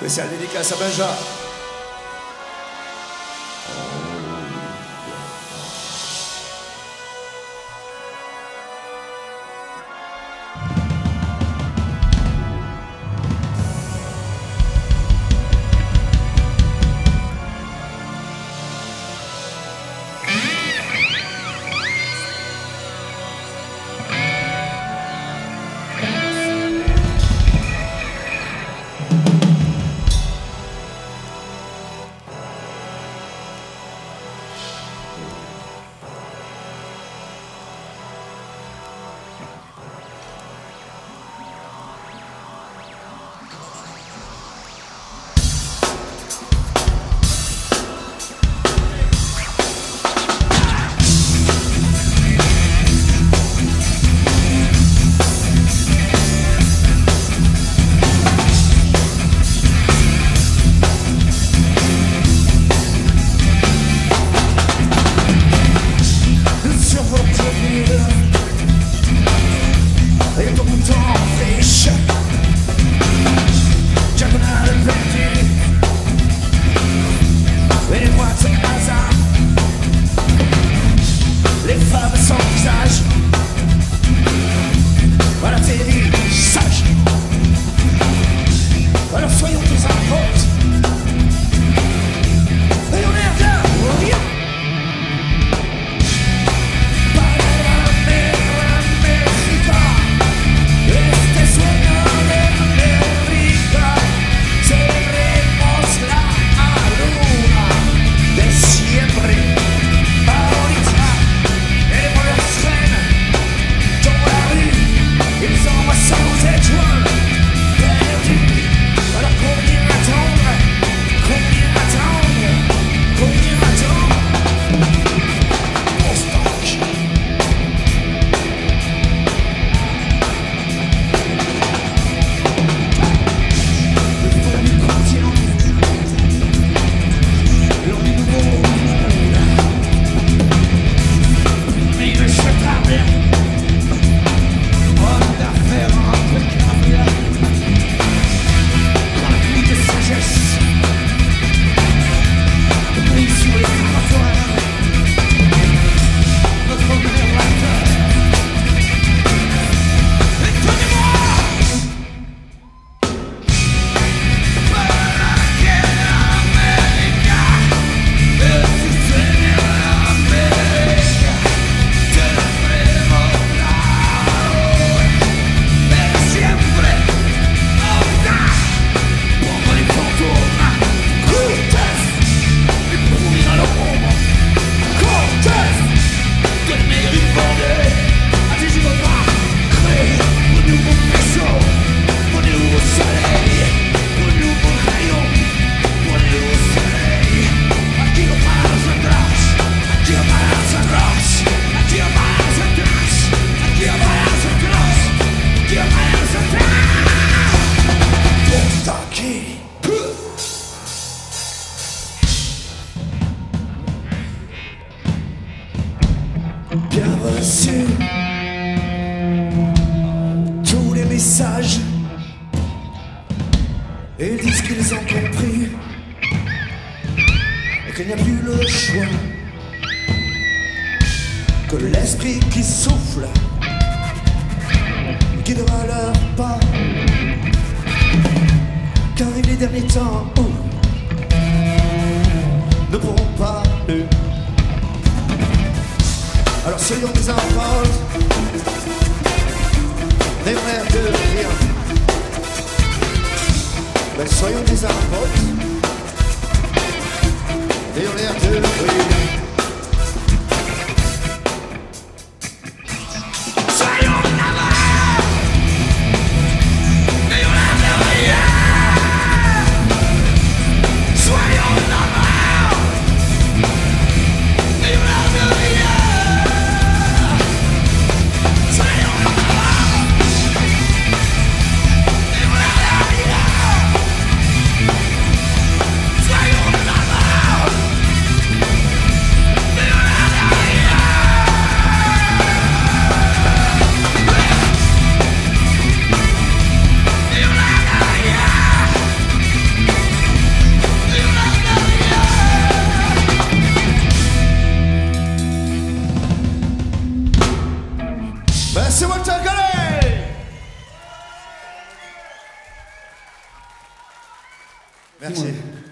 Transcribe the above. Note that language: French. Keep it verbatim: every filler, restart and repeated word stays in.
Spécial dédicace à Benja. Bien reçu tous les messages. Ils disent qu'ils ont compris et qu'il n'y a plus le choix, que l'esprit qui souffle guidera leur pas, car il est les derniers temps où ne pourront pas eux. Alors soyons des enfants, des mères de rien. Ben soyons des enfants, des mères de rien. Ben, c'est Walter Galley. Merci.